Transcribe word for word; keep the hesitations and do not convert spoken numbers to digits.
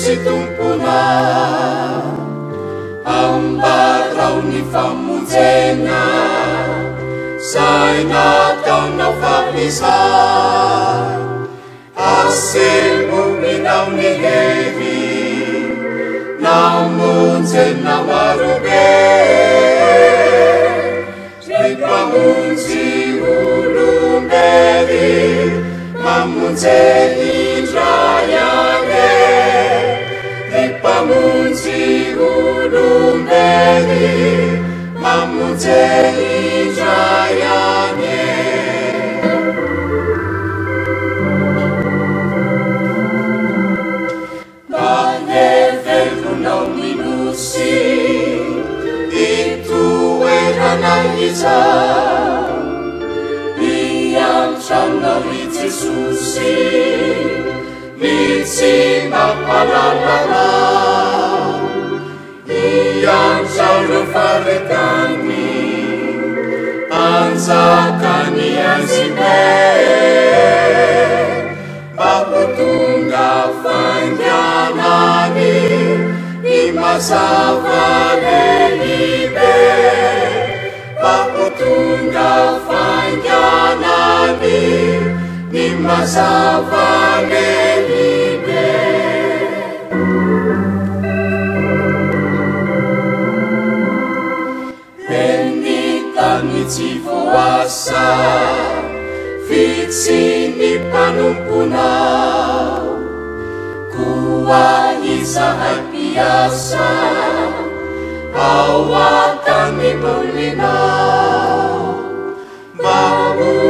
sy tompona ambarao ny famonjena zay nataonao famisa asembominao ny hery namonjena marobe ny mpamonjy olombely mamonje indrayane ny mpamonjy olombely mamonje indrayane manevelonao minosy itoerana iza iantranao i Jesosy mitsy mampalalala iantrareo faretany anjakany azibe mba ho tonga fanganany ny mazava lehibe mba ho tonga fanganany ny mazava lehibe penitany tsy voasa vitsy ny mpanomponao koa izahay mpiasa ao atany molinao mba ho